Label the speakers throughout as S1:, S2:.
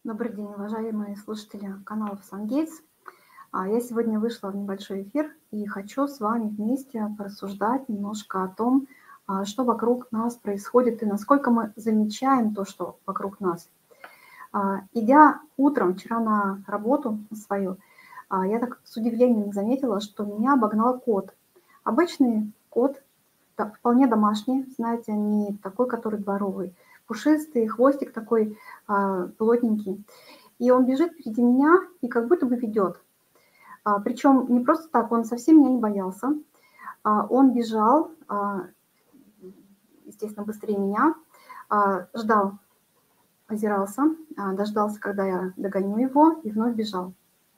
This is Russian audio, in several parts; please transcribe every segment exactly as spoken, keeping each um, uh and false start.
S1: Добрый день, уважаемые слушатели канала Фасангейтс. Я сегодня вышла в небольшой эфир и хочу с вами вместе порассуждать немножко о том, а, что вокруг нас происходит и насколько мы замечаем то, что вокруг нас. А, Идя утром вчера на работу свою, а, я так с удивлением заметила, что меня обогнал кот. Обычный кот, да, вполне домашний, знаете, не такой, который дворовый, пушистый, хвостик такой а, плотненький. И он бежит впереди меня и как будто бы ведет. А, причем не просто так, он совсем меня не боялся. А, он бежал, а, естественно, быстрее меня, а, ждал, озирался, а, дождался, когда я догоню его, и вновь бежал.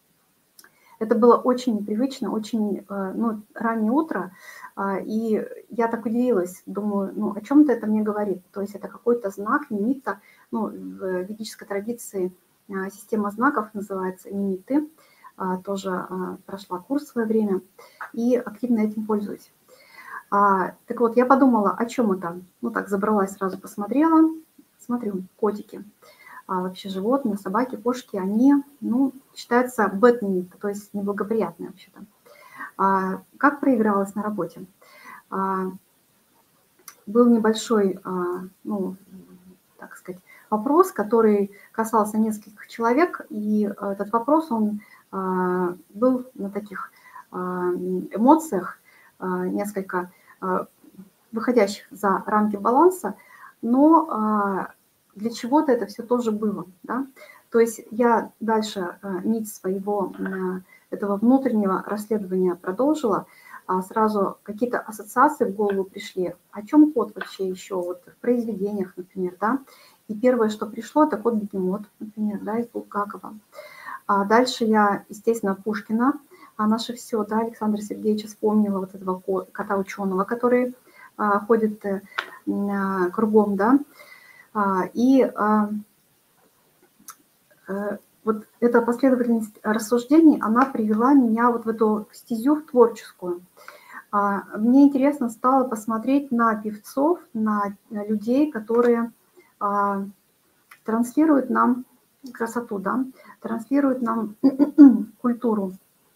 S1: Это было очень непривычно, очень э, ну, раннее утро, а, и я так удивилась, думаю, ну о чем-то это мне говорит. То есть это какой-то знак, нимитта, ну, в ведической традиции а, система знаков называется нимитты, а, тоже а, прошла курс в свое время и активно этим пользуюсь. А, так вот, я подумала, о чем это? Ну так, забралась, сразу посмотрела, смотрю, котики. А вообще животные, собаки, кошки, они, ну, считаются bad limit, то есть неблагоприятные вообще-то. А как проигралась на работе? А, был небольшой, а, ну, так сказать, вопрос, который касался нескольких человек, и этот вопрос, он а, был на таких а, эмоциях, а, несколько а, выходящих за рамки баланса, но а, для чего-то это все тоже было, да. То есть я дальше а, нить своего а, этого внутреннего расследования продолжила, а сразу какие-то ассоциации в голову пришли. О чем кот вообще еще вот в произведениях, например, да. И первое, что пришло, это кот-бегемот, например, да, из Булгакова. А дальше я, естественно, Пушкина, а наше все, да, Александра Сергеевича вспомнила, вот этого кота-ученого, который а, ходит а, кругом, да. А, и а, а, вот эта последовательность рассуждений, она привела меня вот в эту стезю творческую. А, мне интересно стало посмотреть на певцов, на людей, которые а, транслируют нам красоту, да, транслируют нам культуру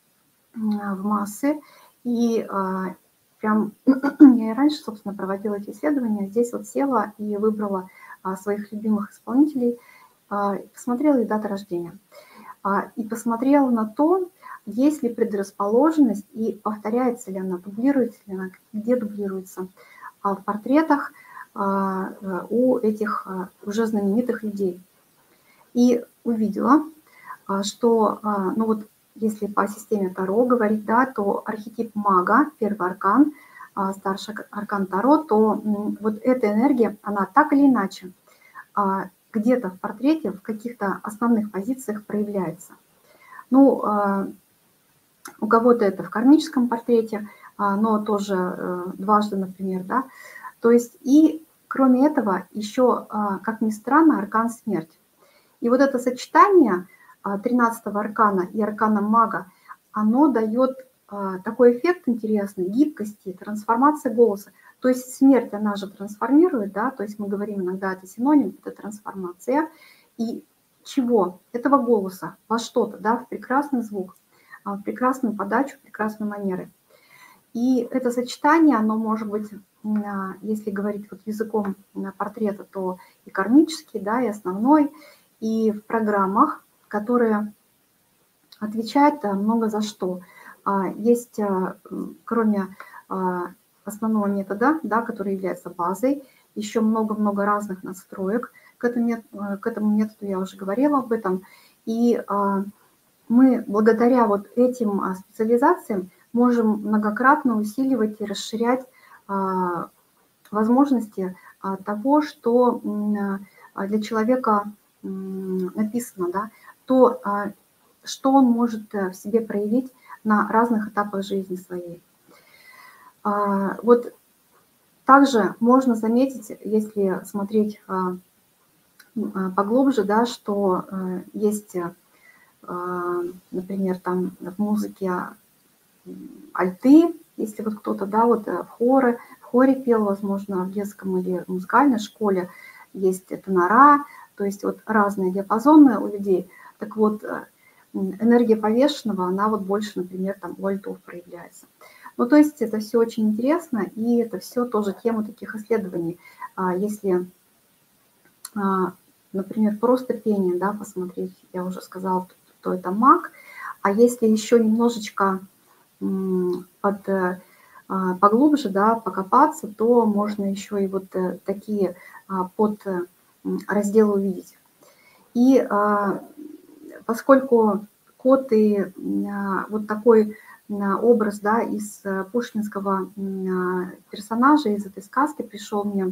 S1: в массы. И а, прям я и раньше, собственно, проводила эти исследования. Здесь вот села и выбрала а, своих любимых исполнителей, а, посмотрела их даты рождения. А, и посмотрела на то, есть ли предрасположенность и повторяется ли она, дублируется ли она, где дублируется а, в портретах а, у этих а, уже знаменитых людей. И увидела, а, что, а, ну вот, если по системе Таро говорить, да, то архетип мага, первый аркан, а, старший аркан Таро, то вот эта энергия, она так или иначе а, где-то в портрете, в каких-то основных позициях проявляется. Ну, а, у кого-то это в кармическом портрете, а, но тоже а, дважды, например, да. То есть и кроме этого еще, а, как ни странно, аркан смерть. И вот это сочетание тринадцатого аркана и аркана мага, оно дает такой эффект интересный, гибкости, трансформации голоса. То есть смерть, она же трансформирует, да, то есть мы говорим иногда, это синоним, это трансформация. И чего? Этого голоса во что-то, да, в прекрасный звук, в прекрасную подачу, в прекрасные манеры. И это сочетание, оно может быть, если говорить вот языком портрета, то и кармический, да, и основной, и в программах, которые отвечают много за что. Есть, кроме основного метода, да, который является базой, еще много-много разных настроек. К этому, к этому методу я уже говорила об этом. И мы благодаря вот этим специализациям можем многократно усиливать и расширять возможности того, что для человека написано, да, то, что он может в себе проявить на разных этапах жизни своей. Вот также можно заметить, если смотреть поглубже, да, что есть, например, там в музыке альты, если вот кто-то, да, вот в хоре, в хоре пел, возможно, в детском или в музыкальной школе, есть тенора, То есть вот разные диапазоны у людей. Так вот, энергия повешенного, она вот больше, например, там у альтов проявляется. Ну, то есть это все очень интересно, и это все тоже тема таких исследований. Если, например, просто пение, да, посмотреть, я уже сказала, что это маг, а если еще немножечко под, поглубже, да, покопаться, то можно еще и вот такие под разделы увидеть. И поскольку кот и вот такой образ, да, из пушкинского персонажа, из этой сказки пришел мне,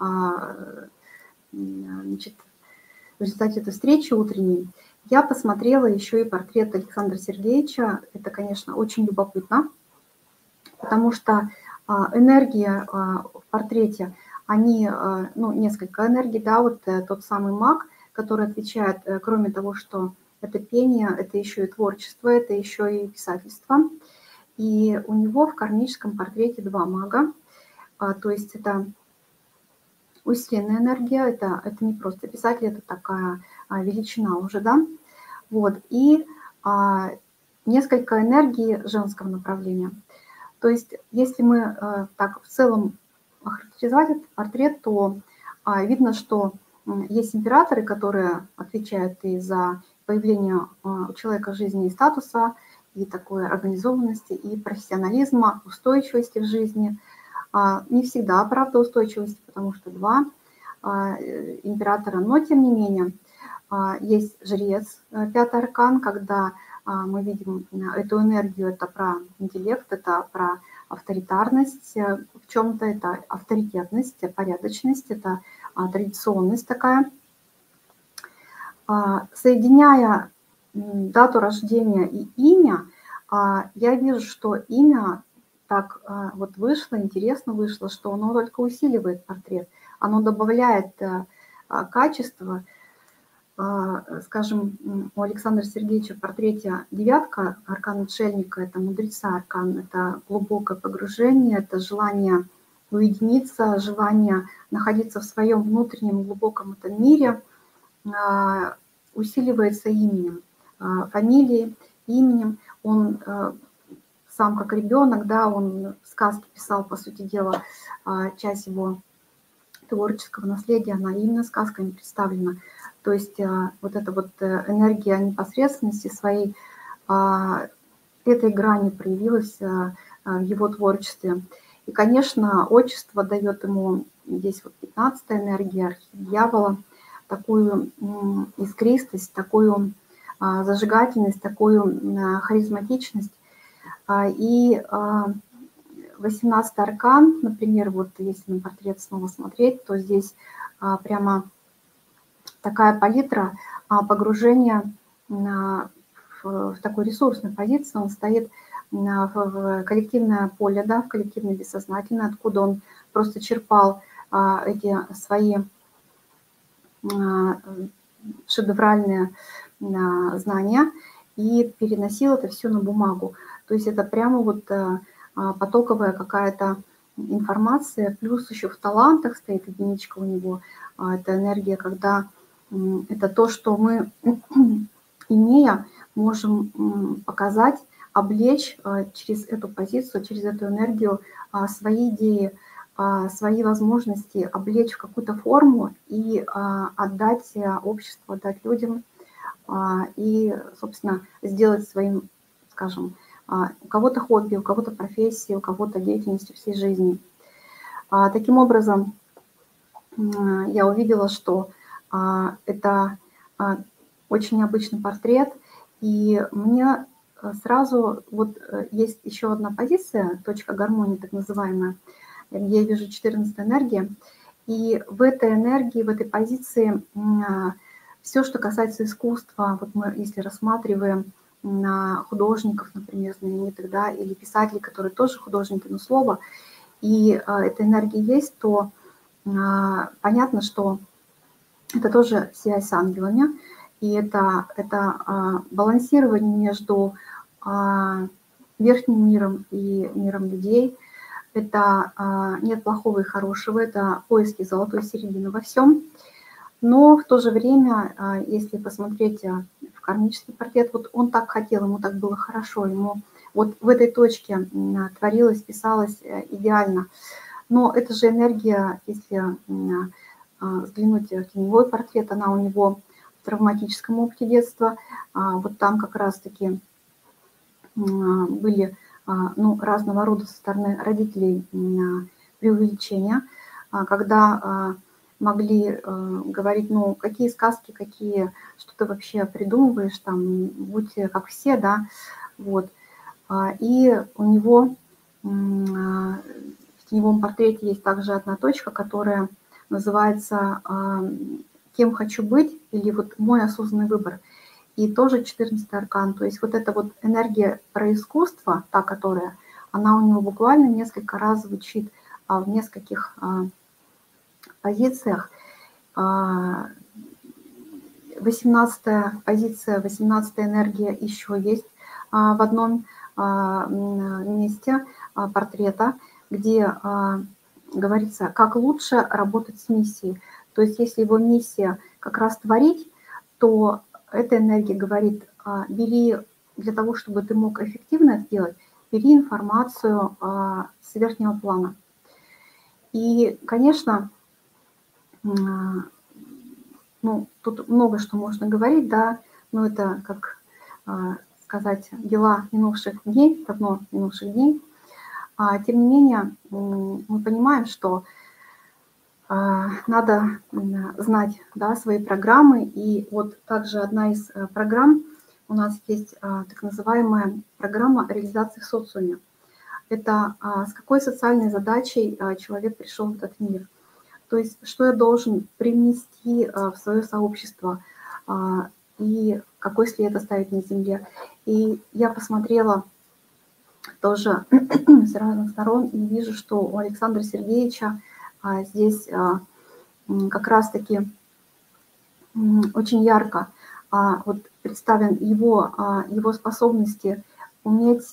S1: значит, в результате этой встречи утренней, я посмотрела еще и портрет Александра Сергеевича. Это, конечно, очень любопытно, потому что энергия в портрете, они, ну, несколько энергий, да, вот тот самый маг, который отвечает, кроме того, что это пение, это еще и творчество, это еще и писательство. И у него в кармическом портрете два мага, то есть это усиленная энергия, это, это не просто писатель, это такая величина уже, да, вот, и а, несколько энергий женского направления. То есть если мы а, так в целом охарактеризовать этот портрет, то а, видно, что есть императоры, которые отвечают и за появление а, у человека в жизни и статуса, и такой организованности, и профессионализма, устойчивости в жизни. А, не всегда, правда, устойчивости, потому что два а, императора, но тем не менее есть жрец, пятый аркан, когда мы видим эту энергию, это про интеллект, это про авторитарность в чем-то, это авторитетность, порядочность, это традиционность такая. Соединяя дату рождения и имя, я вижу, что имя так вот вышло, интересно вышло, что оно только усиливает портрет, оно добавляет качество. Скажем, у Александра Сергеевича в портрете девятка, аркан отшельника, это мудреца аркан, это глубокое погружение, это желание уединиться, желание находиться в своем внутреннем глубоком этом мире, усиливается именем, фамилией, именем. Он сам как ребенок, да, он сказки писал, по сути дела, часть его творческого наследия, она именно сказками представлена. То есть вот эта вот энергия непосредственности своей, этой грани проявилась в его творчестве. И, конечно, отчество дает ему, здесь вот пятнадцатая энергия, архив дьявола, такую искристость, такую зажигательность, такую харизматичность. И восемнадцатый аркан, например, вот если на портрет снова смотреть, то здесь прямо такая палитра погружения в, в такой ресурсной позиции. Он стоит в коллективное поле, да, в коллективное бессознательное, откуда он просто черпал эти свои шедевральные знания и переносил это все на бумагу. То есть это прямо вот потоковая какая-то информация, плюс еще в талантах стоит единичка у него. Это энергия, когда это то, что мы, имея, можем показать, облечь через эту позицию, через эту энергию свои идеи, свои возможности, облечь в какую-то форму и отдать обществу, отдать людям, и, собственно, сделать своим, скажем, у кого-то хобби, у кого-то профессии, у кого-то деятельностью всей жизни. Таким образом, я увидела, что это очень необычный портрет, и мне сразу, вот есть еще одна позиция, точка гармонии так называемая, я вижу четырнадцатая энергия, и в этой энергии, в этой позиции все, что касается искусства, вот мы если рассматриваем на художников, например, знаменитых, да, или писателей, которые тоже художники, но слово, и а, эта энергия есть, то а, понятно, что это тоже связь с ангелами, и это, это а, балансирование между а, верхним миром и миром людей, это а, нет плохого и хорошего, это поиски золотой середины во всем. Но в то же время, если посмотреть в кармический портрет, вот он так хотел, ему так было хорошо, ему вот в этой точке творилось, писалось идеально. Но это же энергия, если взглянуть в теневой портрет, она у него в травматическом опыте детства. Вот там как раз-таки были ну, разного рода со стороны родителей преувеличения, когда могли говорить, ну, какие сказки, какие, что ты вообще придумываешь, там, будь как все, да, вот. И у него в теневом портрете есть также одна точка, которая называется «Кем хочу быть» или вот «Мой осознанный выбор». И тоже четырнадцатый аркан. То есть вот эта вот энергия про искусство, та, которая, она у него буквально несколько раз звучит в нескольких позициях. восемнадцатая позиция, восемнадцатая энергия еще есть в одном месте портрета, где говорится, как лучше работать с миссией. То есть если его миссия как раз творить, то эта энергия говорит, бери для того, чтобы ты мог эффективно сделать, бери информацию с верхнего плана. И, конечно, ну, тут много что можно говорить, да, но это, как сказать, дела минувших дней, давно минувших дней. Тем не менее, мы понимаем, что надо знать, да, свои программы. И вот также одна из программ у нас есть так называемая программа реализации в социуме. Это с какой социальной задачей человек пришел в этот мир. То есть что я должен привнести в свое сообщество и какой след оставить на земле. И я посмотрела тоже с разных сторон и вижу, что у Александра Сергеевича здесь как раз-таки очень ярко вот представлен его, его способности уметь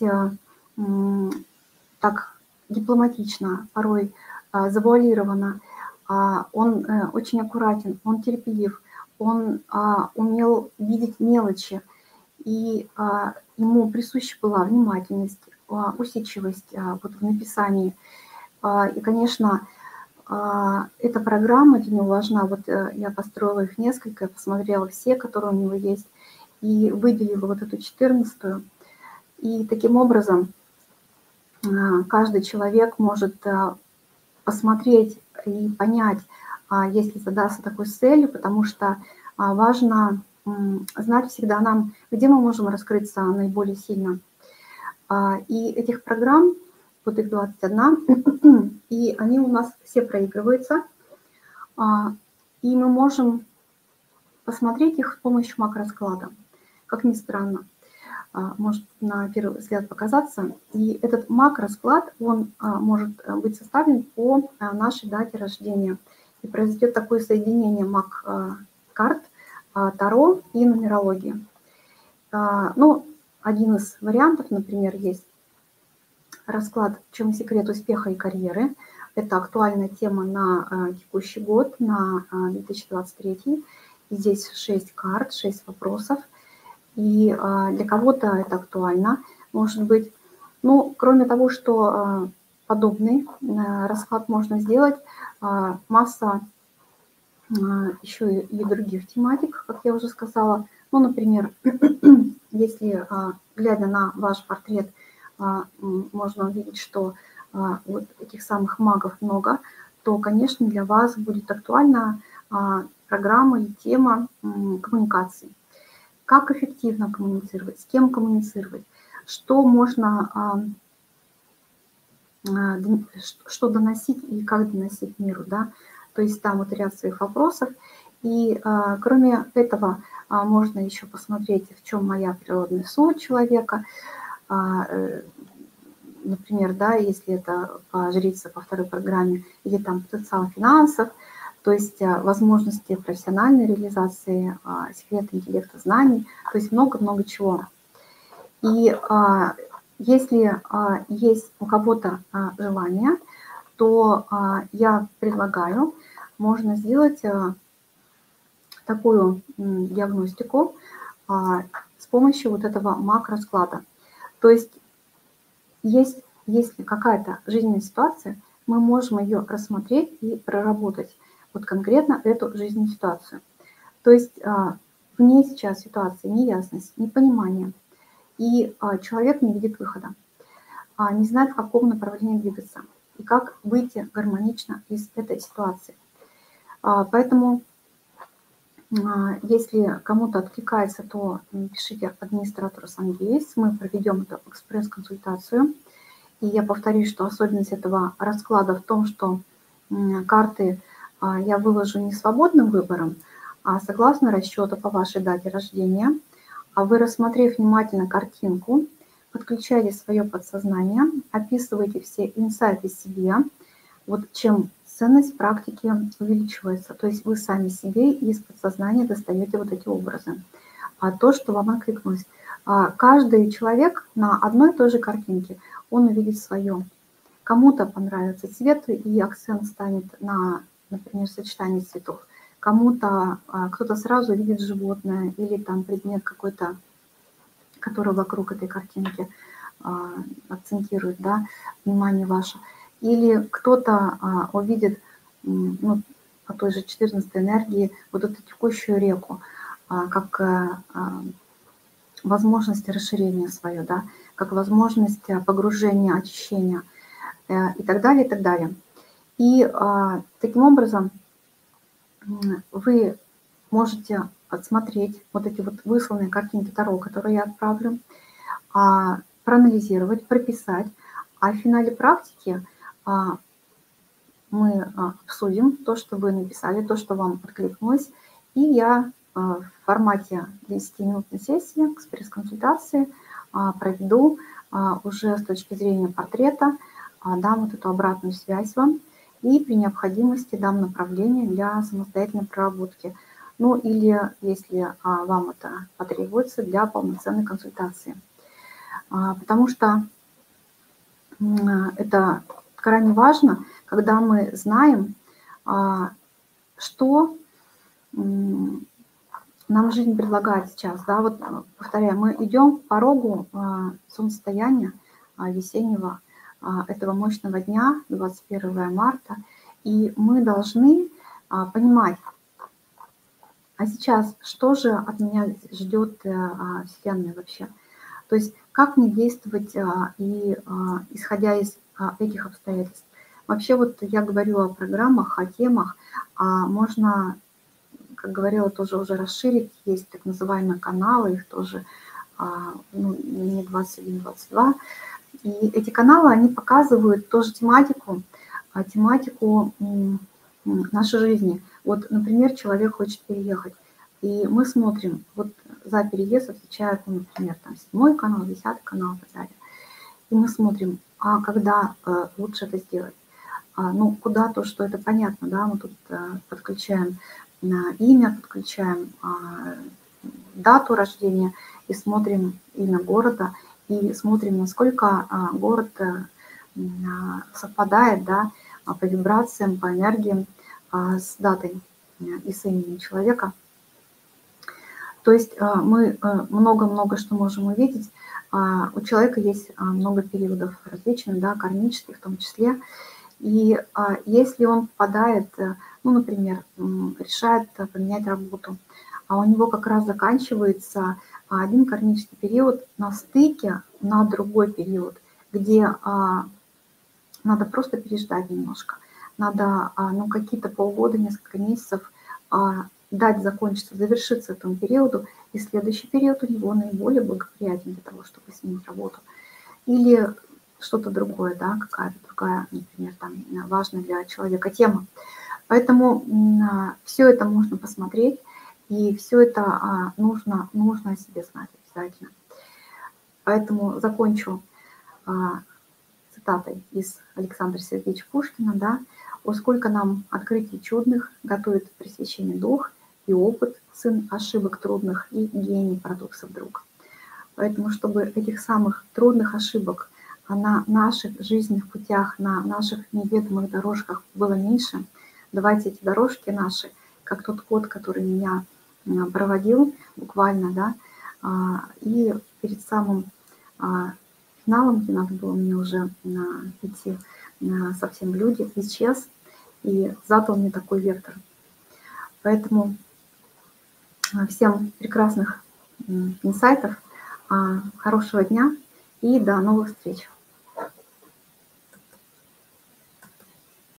S1: так дипломатично, порой завуалированно. Он очень аккуратен, он терпелив, он умел видеть мелочи, и ему присуща была внимательность, усидчивость вот в написании. И, конечно, эта программа для него важна. Вот я построила их несколько, посмотрела все, которые у него есть, и выделила вот эту четырнадцатую. И таким образом каждый человек может посмотреть и понять, если задаться такой целью, потому что важно знать всегда нам, где мы можем раскрыться наиболее сильно. И этих программ, вот их двадцать одна, и они у нас все проигрываются, и мы можем посмотреть их с помощью макросклада, как ни странно. Может на первый взгляд показаться. И этот макросклад, он может быть составлен по нашей дате рождения. И произойдет такое соединение мак-карт, таро и нумерологии. Ну, один из вариантов, например, есть расклад «В чем секрет успеха и карьеры». Это актуальная тема на текущий год, на две тысячи двадцать третий. И здесь шесть карт, шесть вопросов. И для кого-то это актуально, может быть. Ну, кроме того, что подобный расклад можно сделать, масса еще и других тематик, как я уже сказала. Ну, например, если, глядя на ваш портрет, можно увидеть, что вот этих самых магов много, то, конечно, для вас будет актуальна программа и тема коммуникации. Как эффективно коммуницировать, с кем коммуницировать, что можно, что доносить и как доносить миру, да. То есть там вот ряд своих вопросов. И кроме этого можно еще посмотреть, в чем моя природная суть человека. Например, да, если это по жрице, по второй программе, или там потенциал финансов, то есть возможности профессиональной реализации, секреты интеллекта, знаний, то есть много-много чего. И если есть у кого-то желание, то я предлагаю, можно сделать такую диагностику с помощью вот этого макросклада. То есть, есть если какая-то жизненная ситуация, мы можем ее рассмотреть и проработать, вот конкретно эту жизненную ситуацию. То есть в ней сейчас ситуация неясность, непонимание, и человек не видит выхода, не знает, в каком направлении двигаться и как выйти гармонично из этой ситуации. Поэтому, если кому-то откликается, то пишите администратору SunGaze, мы проведем эту экспресс-консультацию. И я повторюсь, что особенность этого расклада в том, что карты я выложу не свободным выбором, а согласно расчету по вашей дате рождения. А вы, рассмотрев внимательно картинку, подключаете свое подсознание, описываете все инсайты себе, вот чем ценность практики увеличивается. То есть вы сами себе из подсознания достаете вот эти образы. А то, что вам откликнулось. Каждый человек на одной и той же картинке, он увидит свое. Кому-то понравится цвет, и акцент станет на, например, сочетании цветов. Кому-то, кто-то сразу видит животное или там предмет какой-то, который вокруг этой картинки акцентирует, да, внимание ваше. Или кто-то увидит, ну, по той же четырнадцатой энергии вот эту текущую реку, как возможность расширения свое, да, как возможность погружения, очищения и так далее, и так далее. И а, таким образом вы можете отсмотреть вот эти вот высланные картинки Таро, которые я отправлю, а, проанализировать, прописать, а в финале практики а, мы а, обсудим то, что вы написали, то, что вам откликнулось, и я а, в формате десятиминутной сессии, экспресс-консультации а, проведу а, уже с точки зрения портрета, а, дам вот эту обратную связь вам, и при необходимости дам направление для самостоятельной проработки. Ну или, если а, вам это потребуется, для полноценной консультации. А, потому что а, это крайне важно, когда мы знаем, а, что м, нам жизнь предлагает сейчас. Да? Вот, повторяю, мы идем по порогу а, солнцестояния а, весеннего, этого мощного дня, двадцать первого марта, и мы должны а, понимать, а сейчас что же от меня ждет а, Вселенная вообще? То есть как мне действовать а, и а, исходя из а, этих обстоятельств. Вообще вот я говорю о программах, о темах, а можно, как говорила, тоже уже расширить, есть так называемые каналы, их тоже а, ну, не двадцать один двадцать два. И эти каналы, они показывают тоже тематику, тематику нашей жизни. Вот, например, человек хочет переехать, и мы смотрим, вот за переезд отвечает, ну, например, там седьмой канал, десятый канал и так далее. И мы смотрим, а когда э, лучше это сделать? А, ну, куда-то, что это понятно, да, мы тут э, подключаем э, имя, подключаем э, дату рождения и смотрим имя города, и смотрим, насколько город совпадает, да, по вибрациям, по энергиям с датой и с именем человека. То есть мы много-много что можем увидеть. У человека есть много периодов различных, да, кармических в том числе. И если он попадает, ну, например, решает поменять работу, а у него как раз заканчивается один кармический период на стыке на другой период, где а, надо просто переждать немножко. Надо а, ну, какие-то полгода, несколько месяцев а, дать закончиться, завершиться этому периоду, и следующий период у него наиболее благоприятен для того, чтобы сменить работу. Или что-то другое, да, какая-то другая, например, там, важная для человека тема. Поэтому а, все это можно посмотреть. И все это а, нужно, нужно о себе знать обязательно. Поэтому закончу а, цитатой из Александра Сергеевича Пушкина, да, «О, сколько нам открытий чудных готовит пресвященный дух, и опыт, сын ошибок трудных, и гений парадоксов друг». Поэтому, чтобы этих самых трудных ошибок на наших жизненных путях, на наших неведомых дорожках было меньше, давайте эти дорожки наши, как тот кот, который меня проводил буквально, да, и перед самым финалом, где надо было мне уже идти совсем в люди, исчез и задал мне такой вектор. Поэтому всем прекрасных инсайтов, хорошего дня и до новых встреч!